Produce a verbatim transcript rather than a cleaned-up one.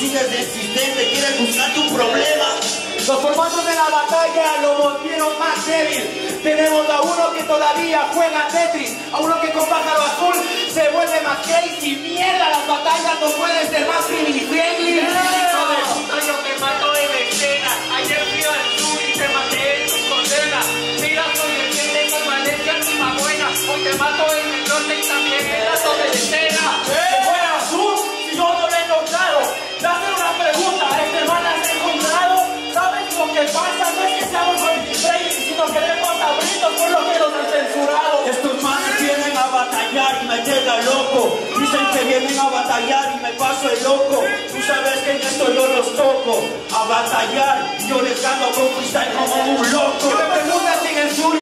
sigues insistente, quieres buscar tu problema. Los formatos de la batalla lo volvieron más débil. Tenemos a uno que todavía juega Tetris, a uno que con pájaro azul se vuelve más crazy. Mierda, las batallas no pueden ser más family friendly. Yo te mato en escena. Ayer fui al sur y te maté en tu condena. Mira, soy el que tengo en Valencia, prima buena. Hoy te mato en el norte y también en la sobre de escena. ¿Qué fue azul? Si yo no lo he encontrado. Dame una pregunta, ¿este man has encontrado? ¿Sabes lo que pasa? No es que seamos family friendly, sino que tenemos abritos por lo que nos han censurado. Estos manes vienen a batallar y me queda loco. Dicen que vienen a batallar y me paso el loco. Tú sabes que en esto yo los toco. A batallar y yo les gano con freestyle como un loco. ¿Qué me preguntas en el sur?